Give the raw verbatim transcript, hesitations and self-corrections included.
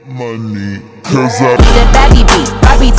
money, cause I Need a baddie beat, Bobby